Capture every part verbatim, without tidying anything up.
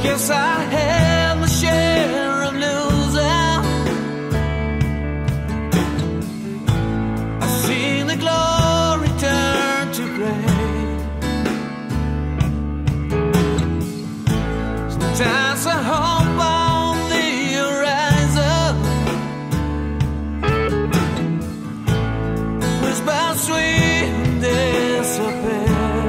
Guess I had my share of losing. I've seen the glory turn to gray. Sometimes I hope on the horizon, whisper sweet and disappear.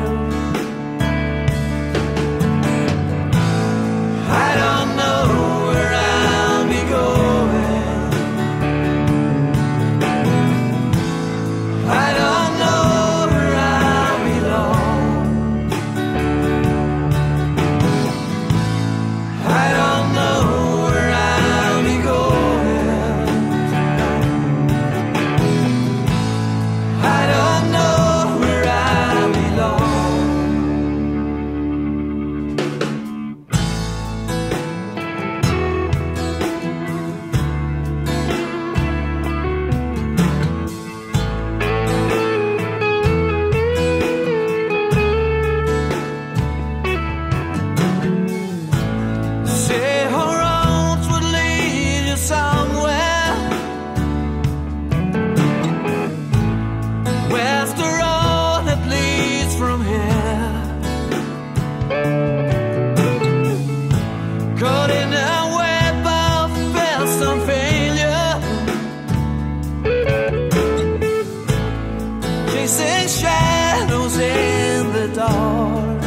Chasing shadows in the dark,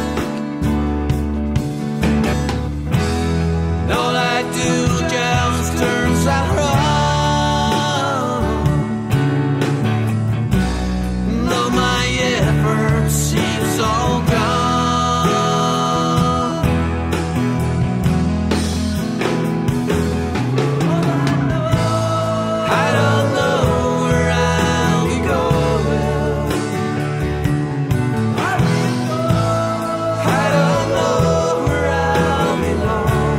and all I do just turns out wrong. And all my effort seems all gone. I don't know where I'll be going. I don't know where I'll belong.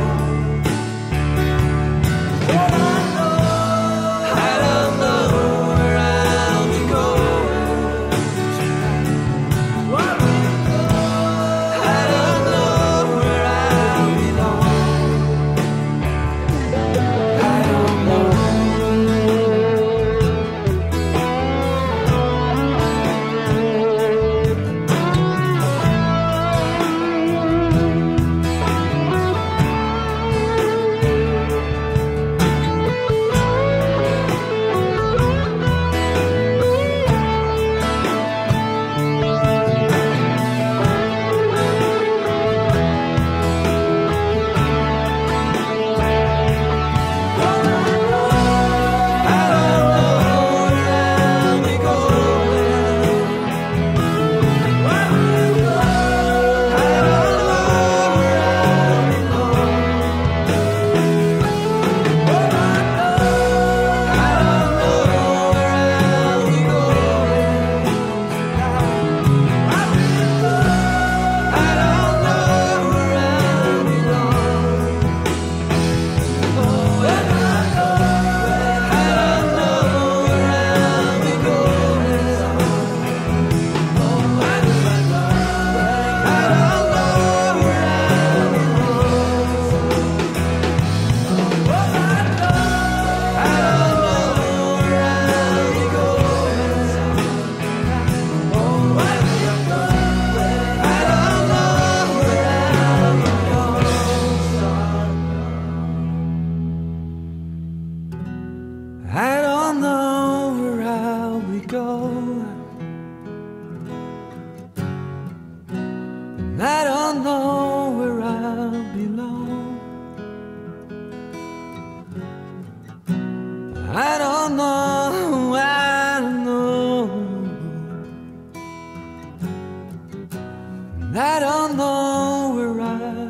I don't know where I'll be going. I don't know where I'll belong. I don't know. I don't know where I'll be going. I don't know where I'll belong. I don't know, I don't know. I don't know where I'll